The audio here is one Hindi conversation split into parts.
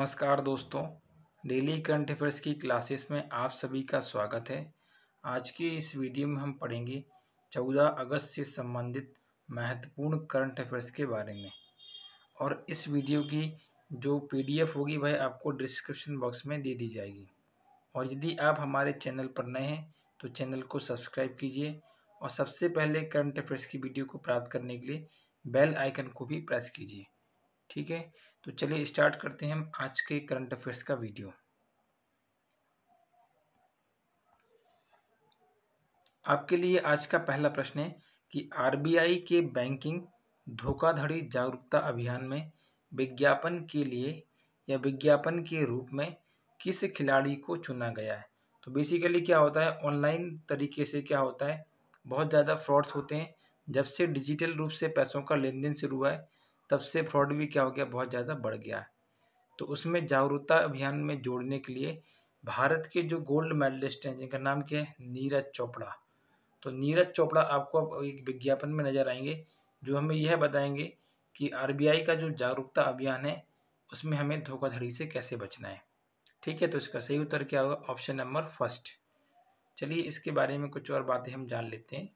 नमस्कार दोस्तों, डेली करंट अफेयर्स की क्लासेस में आप सभी का स्वागत है। आज के इस वीडियो में हम पढ़ेंगे 14 अगस्त से संबंधित महत्वपूर्ण करंट अफेयर्स के बारे में। और इस वीडियो की जो पीडीएफ होगी वह आपको डिस्क्रिप्शन बॉक्स में दे दी जाएगी। और यदि आप हमारे चैनल पर नए हैं तो चैनल को सब्सक्राइब कीजिए और सबसे पहले करंट अफेयर्स की वीडियो को प्राप्त करने के लिए बेल आइकन को भी प्रेस कीजिए। ठीक है, तो चलिए स्टार्ट करते हैं हम आज के करंट अफेयर्स का वीडियो। आपके लिए आज का पहला प्रश्न है कि आरबीआई के बैंकिंग धोखाधड़ी जागरूकता अभियान में विज्ञापन के लिए या विज्ञापन के रूप में किस खिलाड़ी को चुना गया है। तो बेसिकली क्या होता है, ऑनलाइन तरीके से क्या होता है, बहुत ज़्यादा फ्रॉड्स होते हैं। जब से डिजिटल रूप से पैसों का लेन देन शुरू हुआ है तब से फ्रॉड भी क्या हो गया, बहुत ज़्यादा बढ़ गया है। तो उसमें जागरूकता अभियान में जोड़ने के लिए भारत के जो गोल्ड मेडलिस्ट हैं जिनका नाम क्या है, नीरज चोपड़ा। तो नीरज चोपड़ा आपको अब एक विज्ञापन में नजर आएंगे जो हमें यह बताएंगे कि आरबीआई का जो जागरूकता अभियान है उसमें हमें धोखाधड़ी से कैसे बचना है। ठीक है, तो इसका सही उत्तर क्या होगा, ऑप्शन नंबर फर्स्ट। चलिए इसके बारे में कुछ और बातें हम जान लेते हैं।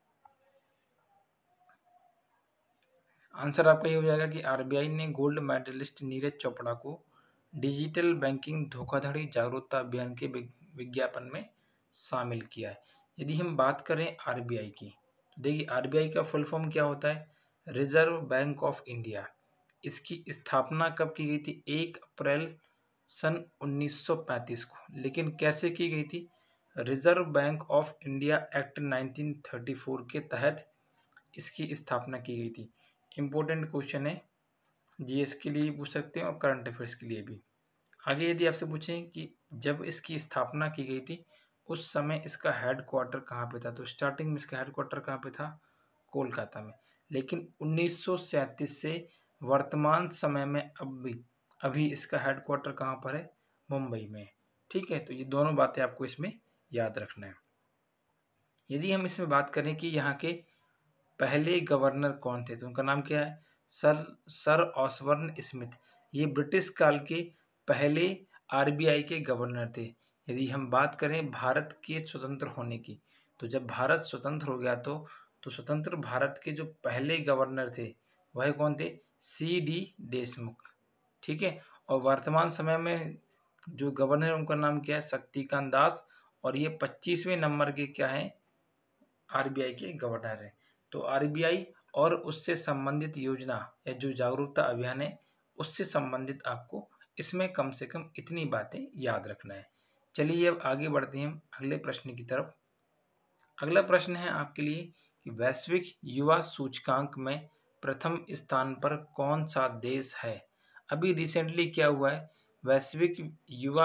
आंसर आपका ये हो जाएगा कि आरबीआई ने गोल्ड मेडलिस्ट नीरज चोपड़ा को डिजिटल बैंकिंग धोखाधड़ी जागरूकता अभियान के विज्ञापन में शामिल किया है। यदि हम बात करें आरबीआई की, तो देखिए आरबीआई का फुल फॉर्म क्या होता है, रिजर्व बैंक ऑफ इंडिया। इसकी स्थापना कब की गई थी, 1 अप्रैल सन 1935 को। लेकिन कैसे की गई थी, reserve bank of India act 1934 के तहत इसकी स्थापना की गई थी। इम्पोर्टेंट क्वेश्चन है, जीएस के लिए पूछ सकते हैं और करंट अफेयर्स के लिए भी। आगे यदि आपसे पूछें कि जब इसकी स्थापना की गई थी उस समय इसका हेड क्वार्टर कहाँ पे था, तो स्टार्टिंग में इसका हेड क्वार्टर कहाँ पे था, कोलकाता में। लेकिन 1937 से वर्तमान समय में अभी इसका हेड क्वार्टर कहाँ पर है, मुंबई में। ठीक है, तो ये दोनों बातें आपको इसमें याद रखना है। यदि हम इसमें बात करें कि यहाँ के पहले गवर्नर कौन थे, तो उनका नाम क्या है, सर ऑसबर्न स्मिथ। ये ब्रिटिश काल के पहले आरबीआई के गवर्नर थे। यदि हम बात करें भारत के स्वतंत्र होने की, तो जब भारत स्वतंत्र हो गया तो स्वतंत्र भारत के जो पहले गवर्नर थे वह कौन थे, सी डी देशमुख। ठीक है, और वर्तमान समय में जो गवर्नर है उनका नाम क्या है, शक्तिकांत दास। और ये 25वें नंबर के क्या है, आरबीआई के गवर्नर है। तो आरबीआई और उससे संबंधित योजना या जो जागरूकता अभियान है उससे संबंधित आपको इसमें कम से कम इतनी बातें याद रखना है। चलिए अब आगे बढ़ते हैं हम अगले प्रश्न की तरफ। अगला प्रश्न है आपके लिए कि वैश्विक युवा सूचकांक में प्रथम स्थान पर कौन सा देश है। अभी रिसेंटली क्या हुआ है, वैश्विक युवा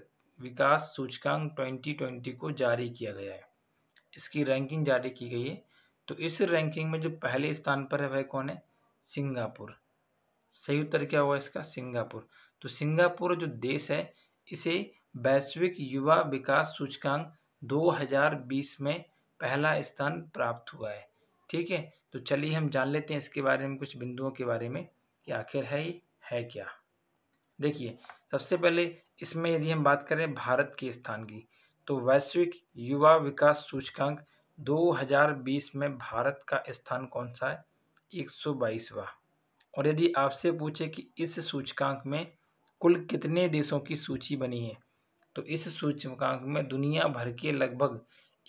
विकास सूचकांक 2020 को जारी किया गया है। इसकी रैंकिंग जारी की गई है। तो इस रैंकिंग में जो पहले स्थान पर है वह कौन है, सिंगापुर। सही उत्तर क्या हुआ इसका, सिंगापुर। तो सिंगापुर जो देश है इसे वैश्विक युवा विकास सूचकांक 2020 में पहला स्थान प्राप्त हुआ है। ठीक है, तो चलिए हम जान लेते हैं इसके बारे में कुछ बिंदुओं के बारे में कि आखिर है ये है क्या। देखिए सबसे पहले इसमें यदि हम बात करें भारत के स्थान की, तो वैश्विक युवा विकास सूचकांक 2020 में भारत का स्थान कौन सा है, 122वां। और यदि आपसे पूछे कि इस सूचकांक में कुल कितने देशों की सूची बनी है, तो इस सूचकांक में दुनिया भर के लगभग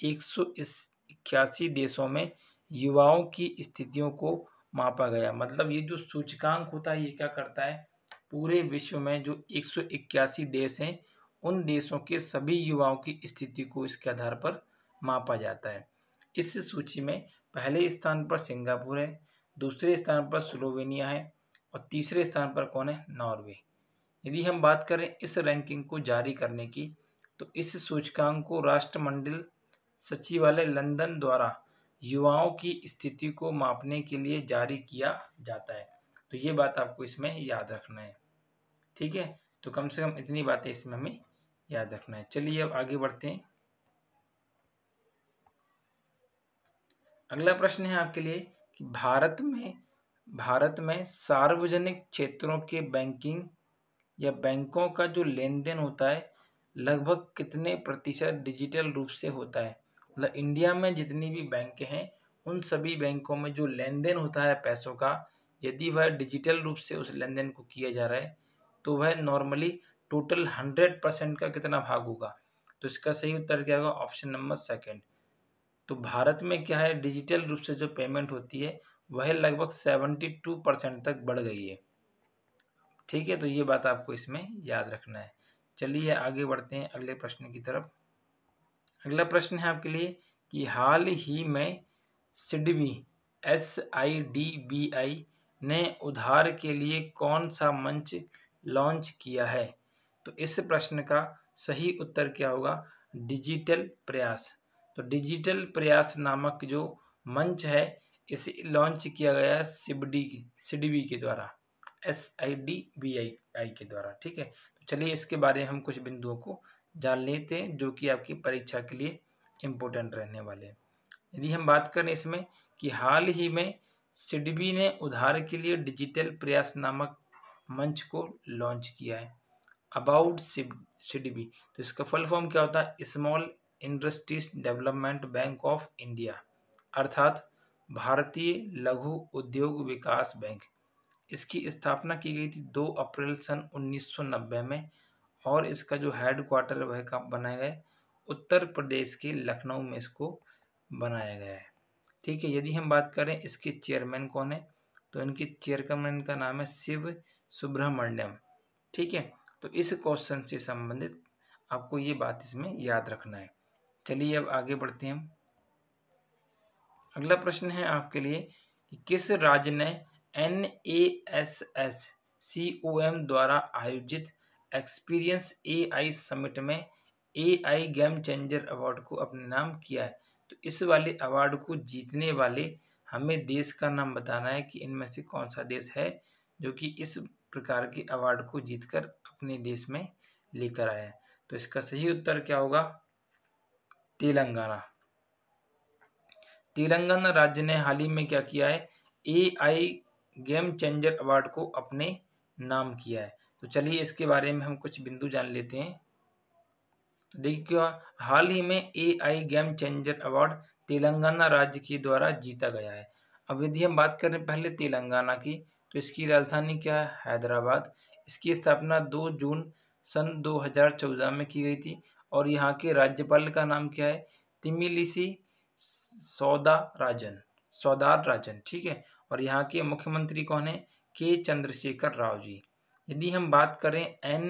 181 देशों में युवाओं की स्थितियों को मापा गया। मतलब ये जो सूचकांक होता है ये क्या करता है, पूरे विश्व में जो 181 देश हैं उन देशों के सभी युवाओं की स्थिति को इसके आधार पर मापा जाता है। इस सूची में पहले स्थान पर सिंगापुर है, दूसरे स्थान पर स्लोवेनिया है और तीसरे स्थान पर कौन है, नॉर्वे। यदि हम बात करें इस रैंकिंग को जारी करने की, तो इस सूचकांक को राष्ट्रमंडल सचिवालय लंदन द्वारा युवाओं की स्थिति को मापने के लिए जारी किया जाता है। तो ये बात आपको इसमें याद रखना है। ठीक है, तो कम से कम इतनी बातें इसमें हमें याद रखना है। चलिए अब आगे बढ़ते हैं। अगला प्रश्न है आपके लिए कि भारत में सार्वजनिक क्षेत्रों के बैंकिंग या बैंकों का जो लेन देन होता है लगभग कितने प्रतिशत डिजिटल रूप से होता है। मतलब इंडिया में जितनी भी बैंक हैं उन सभी बैंकों में जो लेन देन होता है पैसों का, यदि वह डिजिटल रूप से उस लेन देन को किया जा रहा है तो वह नॉर्मली टोटल 100% का कितना भाग होगा। तो इसका सही उत्तर क्या होगा, ऑप्शन नंबर सेकंड। तो भारत में क्या है, डिजिटल रूप से जो पेमेंट होती है वह लगभग 72% तक बढ़ गई है। ठीक है, तो ये बात आपको इसमें याद रखना है। चलिए आगे बढ़ते हैं अगले प्रश्न की तरफ। अगला प्रश्न है आपके लिए कि हाल ही में सिडबी SIDBI ने उधार के लिए कौन सा मंच लॉन्च किया है। तो इस प्रश्न का सही उत्तर क्या होगा, डिजिटल प्रयास। तो डिजिटल प्रयास नामक जो मंच है इसे लॉन्च किया गया है सिडबी के द्वारा, SIDBI के द्वारा। ठीक है, तो चलिए इसके बारे में हम कुछ बिंदुओं को जान लेते हैं जो कि आपकी परीक्षा के लिए इम्पोर्टेंट रहने वाले हैं। यदि हम बात करें इसमें कि हाल ही में सिडबी ने उधार के लिए डिजिटल प्रयास नामक मंच को लॉन्च किया है, अबाउट सिडबी। तो इसका फुल फॉर्म क्या होता है, small industries development bank of India, अर्थात भारतीय लघु उद्योग विकास बैंक। इसकी स्थापना की गई थी 2 अप्रैल सन 1990 में और इसका जो हेड क्वार्टर वह कहाँ बनाया गया है, उत्तर प्रदेश के लखनऊ में इसको बनाया गया है। ठीक है, यदि हम बात करें इसके चेयरमैन कौन है, तो इनके चेयरमैन का नाम है शिव सुब्रमण्यम। ठीक है, तो इस क्वेश्चन से संबंधित आपको ये बात इसमें याद रखना है। चलिए अब आगे बढ़ते हैं हम। अगला प्रश्न है आपके लिए कि किस राज्य ने NASSCOM द्वारा आयोजित एक्सपीरियंस AI समिट में AI गेम चेंजर अवार्ड को अपने नाम किया है। तो इस वाले अवार्ड को जीतने वाले हमें देश का नाम बताना है कि इनमें से कौन सा देश है जो कि इस प्रकार के अवार्ड को जीतकर अपने देश में लेकर आया है। तो इसका सही उत्तर क्या होगा, तेलंगाना। तेलंगाना राज्य ने हाल ही में क्या किया है, AI गेम चेंजर अवार्ड को अपने नाम किया है। तो चलिए इसके बारे में हम कुछ बिंदु जान लेते हैं। तो देखिए हाल ही में AI game changer award Telangana राज्य के द्वारा जीता गया है। अब यदि हम बात करें पहले तेलंगाना की, तो इसकी राजधानी क्या है, हैदराबाद। इसकी स्थापना 2 जून सन 2014 में की गई थी और यहाँ के राज्यपाल का नाम क्या है, तिमिलिसी सौदार राजन। ठीक है, और यहाँ के मुख्यमंत्री कौन है, के चंद्रशेखर राव जी। यदि हम बात करें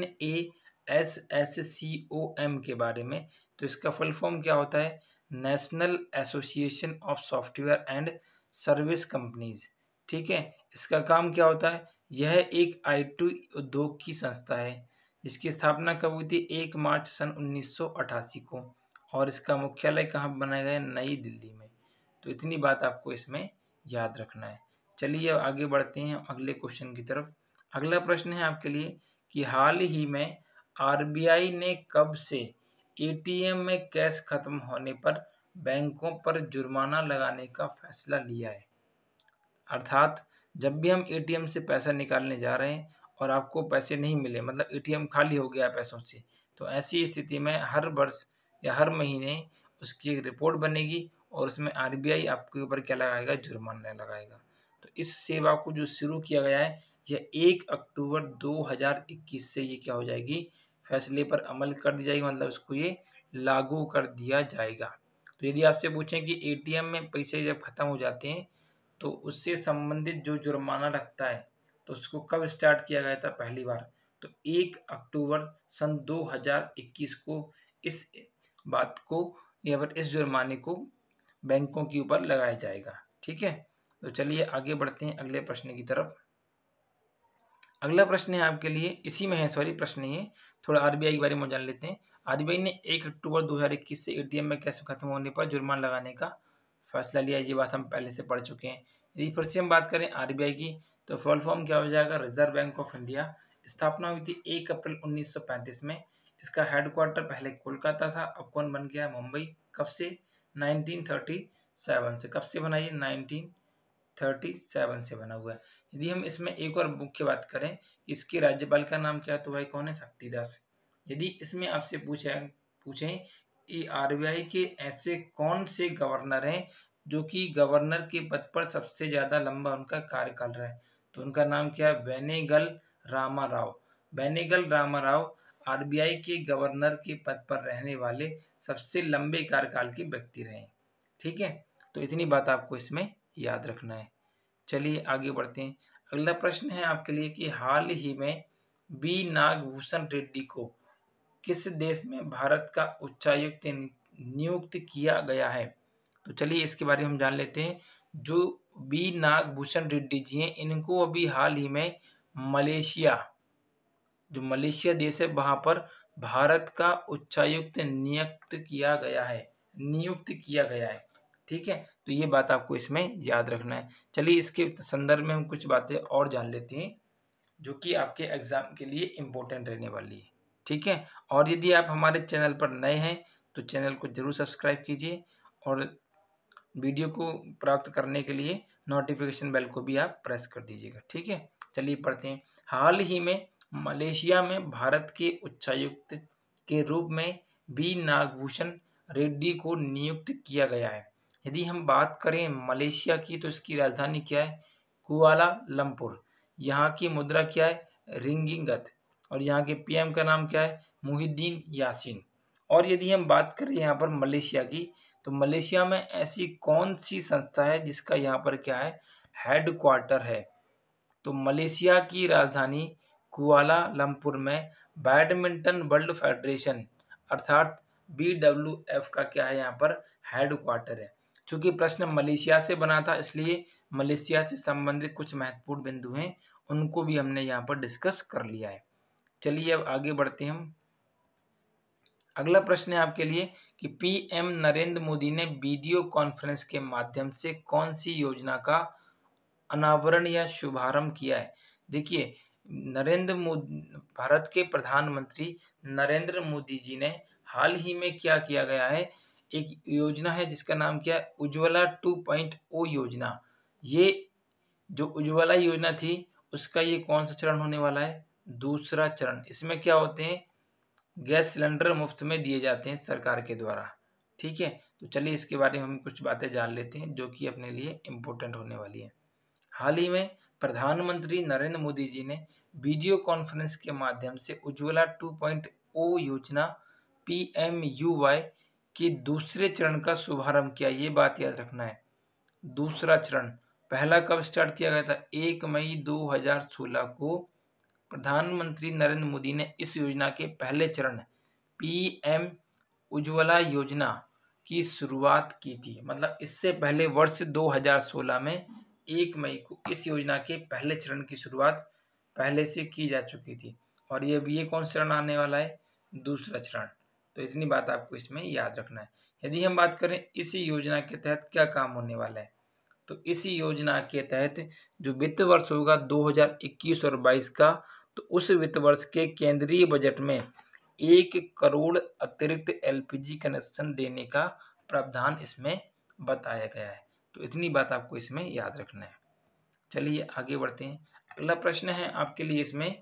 NASSCOM के बारे में, तो इसका फुल फॉर्म क्या होता है, national association of software and service companies. ठीक है, इसका काम क्या होता है, यह एक IT उद्योग की संस्था है जिसकी स्थापना कब हुई थी, 1 मार्च सन 1988 को, और इसका मुख्यालय कहाँ बनाया गया है, नई दिल्ली में। तो इतनी बात आपको इसमें याद रखना है। चलिए अब आगे बढ़ते हैं अगले क्वेश्चन की तरफ। अगला प्रश्न है आपके लिए कि हाल ही में RBI ने कब से ATM में कैश खत्म होने पर बैंकों पर जुर्माना लगाने का फैसला लिया है। अर्थात जब भी हम ATM से पैसा निकालने जा रहे हैं और आपको पैसे नहीं मिले, मतलब ATM खाली हो गया पैसों से, तो ऐसी स्थिति में हर वर्ष या हर महीने उसकी एक रिपोर्ट बनेगी और उसमें RBI आपके ऊपर क्या लगाएगा, जुर्माना लगाएगा। तो इस सेवा को जो शुरू किया गया है यह 1 अक्टूबर 2021 से ये क्या हो जाएगी, फैसले पर अमल कर दी जाएगी, मतलब इसको ये लागू कर दिया जाएगा। तो यदि आपसे पूछें कि ATM में पैसे जब खत्म हो जाते हैं तो उससे संबंधित जो जुर्माना लगता है तो उसको कब स्टार्ट किया गया था पहली बार, तो 1 अक्टूबर सन 2021 को इस बात को या फिर इस जुर्माने को बैंकों के ऊपर लगाया जाएगा। ठीक है, तो चलिए आगे बढ़ते हैं अगले प्रश्न की तरफ। अगला प्रश्न है आपके लिए, इसी में है, सॉरी प्रश्न नहीं है, थोड़ा RBI के बारे में जान लेते हैं। RBI ने 1 अक्टूबर 2021 से ATM में कैश खत्म होने पर जुर्माना लगाने का फैसला लिया। ये बात हम पहले से पढ़ चुके हैं। यदि फिर से हम बात करें RBI की, तो फुल फॉर्म क्या हो जाएगा, रिजर्व बैंक ऑफ इंडिया। स्थापना हुई थी 1 अप्रैल 1935 में। इसका हेडक्वार्टर पहले कोलकाता था, अब कौन बन गया, मुंबई। कब से, 1937 से। कब से बनाई है, 1937 से बना हुआ है। यदि हम इसमें एक और मुख्य बात करें, इसके राज्यपाल का नाम क्या है, तो भाई कौन है, शक्तिदास। यदि इसमें आपसे पूछें कि आरबीआई के ऐसे कौन से गवर्नर हैं जो कि गवर्नर के पद पर सबसे ज्यादा लंबा उनका कार्यकाल रहा है, तो उनका नाम क्या है, बेनेगल रामाराव। बेनेगल रामाराव आरबीआई के गवर्नर के पद पर रहने वाले सबसे लंबे कार्यकाल के व्यक्ति रहे। ठीक है, तो इतनी बात आपको इसमें याद रखना है। चलिए आगे बढ़ते हैं। अगला प्रश्न है आपके लिए कि हाल ही में बी नागभूषण रेड्डी को किस देश में भारत का उच्चायुक्त नियुक्त किया गया है, तो चलिए इसके बारे में हम जान लेते हैं। जो बी नागभूषण रेड्डी जी हैं, इनको अभी हाल ही में मलेशिया, जो मलेशिया देश है, वहां पर भारत का उच्चायुक्त नियुक्त किया गया है। ठीक है, तो ये बात आपको इसमें याद रखना है। चलिए इसके संदर्भ में हम कुछ बातें और जान लेते हैं जो कि आपके एग्जाम के लिए इम्पोर्टेंट रहने वाली है। ठीक है, और यदि आप हमारे चैनल पर नए हैं तो चैनल को जरूर सब्सक्राइब कीजिए और वीडियो को प्राप्त करने के लिए नोटिफिकेशन बेल को भी आप प्रेस कर दीजिएगा। ठीक है, चलिए पढ़ते हैं। हाल ही में मलेशिया में भारत के उच्चायुक्त के रूप में बी नागभूषण रेड्डी को नियुक्त किया गया है। यदि हम बात करें मलेशिया की, तो इसकी राजधानी क्या है, कुआलालंपुर। यहाँ की मुद्रा क्या है, रिंगिंगत। और यहाँ के पीएम का नाम क्या है, मुहिद्दीन यासीन। और यदि हम बात करें यहाँ पर मलेशिया की, तो मलेशिया में ऐसी कौन सी संस्था है जिसका यहाँ पर क्या है, हेडक्वार्टर है, तो मलेशिया की राजधानी कुआलालंपुर में बैडमिंटन वर्ल्ड फेडरेशन अर्थात BWF का क्या है, यहाँ पर हेडक्वार्टर है। चूंकि प्रश्न मलेशिया से बना था, इसलिए मलेशिया से संबंधित कुछ महत्वपूर्ण बिंदु हैं, उनको भी हमने यहाँ पर डिस्कस कर लिया है। चलिए अब आगे बढ़ते हैं हम। अगला प्रश्न है आपके लिए कि पीएम नरेंद्र मोदी ने वीडियो कॉन्फ्रेंस के माध्यम से कौन सी योजना का अनावरण या शुभारंभ किया है। देखिए, भारत के प्रधानमंत्री नरेंद्र मोदी जी ने हाल ही में क्या किया गया है, एक योजना है जिसका नाम क्या है, उज्ज्वला 2.0 योजना। ये जो उज्ज्वला योजना थी उसका ये कौन सा चरण होने वाला है, दूसरा चरण। इसमें क्या होते हैं, गैस सिलेंडर मुफ्त में दिए जाते हैं सरकार के द्वारा। ठीक है, तो चलिए इसके बारे में हम कुछ बातें जान लेते हैं जो कि अपने लिए इम्पोर्टेंट होने वाली है। हाल ही में प्रधानमंत्री नरेंद्र मोदी जी ने वीडियो कॉन्फ्रेंस के माध्यम से उज्ज्वला 2.0 योजना PMUY के दूसरे चरण का शुभारंभ किया। ये बात याद रखना है, दूसरा चरण। पहला कब स्टार्ट किया गया था, 1 मई 2016 को प्रधानमंत्री नरेंद्र मोदी ने इस योजना के पहले चरण PM उज्ज्वला योजना की शुरुआत की थी। मतलब इससे पहले वर्ष 2016 में 1 मई को इस योजना के पहले चरण की शुरुआत पहले से की जा चुकी थी। और ये कौन सा चरण आने वाला है, दूसरा चरण। तो इतनी बात आपको इसमें याद रखना है। यदि हम बात करें इसी योजना के तहत क्या काम होने वाला है, तो इसी योजना के तहत जो वित्त वर्ष होगा 2021 और 22 का, तो उस वित्त वर्ष के केंद्रीय बजट में 1 करोड़ अतिरिक्त LPG कनेक्शन देने का प्रावधान इसमें बताया गया है। तो इतनी बात आपको इसमें याद रखना है। चलिए आगे बढ़ते हैं। अगला प्रश्न है आपके लिए इसमें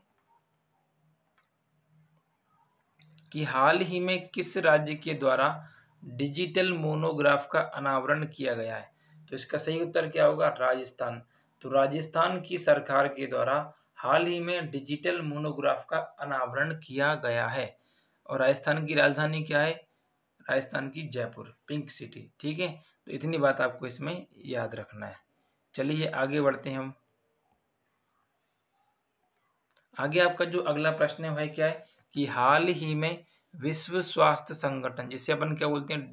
कि हाल ही में किस राज्य के द्वारा डिजिटल मोनोग्राफ का अनावरण किया गया है, तो इसका सही उत्तर क्या होगा, राजस्थान। तो राजस्थान की सरकार के द्वारा हाल ही में डिजिटल मोनोग्राफ का अनावरण किया गया है। और राजस्थान की राजधानी क्या है, राजस्थान की जयपुर, पिंक सिटी। ठीक है, तो इतनी बात आपको इसमें याद रखना है। चलिए आगे बढ़ते हैं हम। आगे आपका जो अगला प्रश्न है वह क्या है कि हाल ही में विश्व स्वास्थ्य संगठन, जिसे अपन क्या बोलते हैं,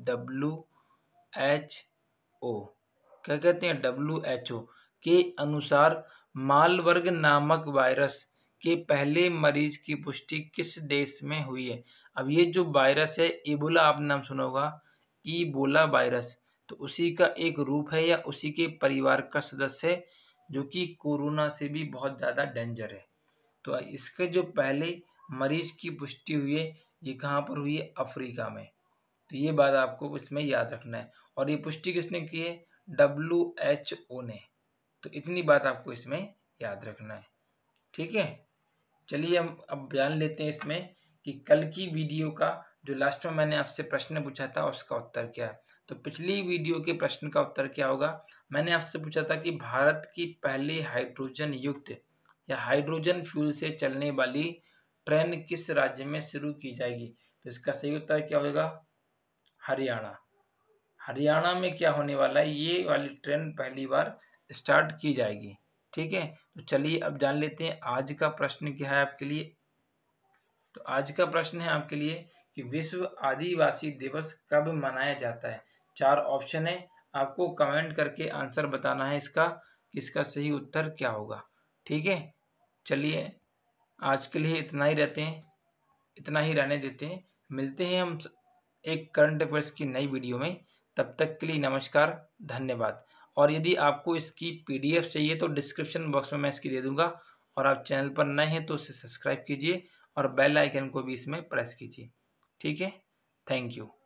WHO, क्या कहते हैं, WHO के अनुसार मालबर्ग नामक वायरस के पहले मरीज की पुष्टि किस देश में हुई है। अब ये जो वायरस है, इबोला, आपने नाम सुना होगा, इबोला वायरस, तो उसी का एक रूप है या उसी के परिवार का सदस्य है जो कि कोरोना से भी बहुत ज़्यादा डेंजर है। तो इसके जो पहले मरीज की पुष्टि हुई है, ये कहाँ पर हुई है, अफ्रीका में। तो ये बात आपको इसमें याद रखना है। और ये पुष्टि किसने की है, WHO ने। तो इतनी बात आपको इसमें याद रखना है, ठीक है। चलिए हम अब जान लेते हैं इसमें कि कल की वीडियो का जो लास्ट में मैंने आपसे प्रश्न पूछा था उसका उत्तर क्या है। तो पिछली वीडियो के प्रश्न का उत्तर क्या होगा, मैंने आपसे पूछा था कि भारत की पहली हाइड्रोजन युक्त या हाइड्रोजन फ्यूल से चलने वाली ट्रेन किस राज्य में शुरू की जाएगी। तो इसका सही उत्तर क्या होगा, हरियाणा। हरियाणा में क्या होने वाला है, ये वाली ट्रेन पहली बार स्टार्ट की जाएगी, ठीक है। तो चलिए अब जान लेते हैं आज का प्रश्न क्या है आपके लिए। तो आज का प्रश्न है आपके लिए कि विश्व आदिवासी दिवस कब मनाया जाता है। 4 ऑप्शन है, आपको कमेंट करके आंसर बताना है इसका कि इसका सही उत्तर क्या होगा, ठीक है। चलिए आज के लिए इतना ही रहने देते हैं। मिलते हैं हम एक करंट अफेयर्स की नई वीडियो में। तब तक के लिए नमस्कार, धन्यवाद। और यदि आपको इसकी पीडीएफ चाहिए तो डिस्क्रिप्शन बॉक्स में मैं इसकी दे दूंगा। और आप चैनल पर नए हैं तो उसे सब्सक्राइब कीजिए और बेल आइकन को भी इसमें प्रेस कीजिए, ठीक है। Thank you.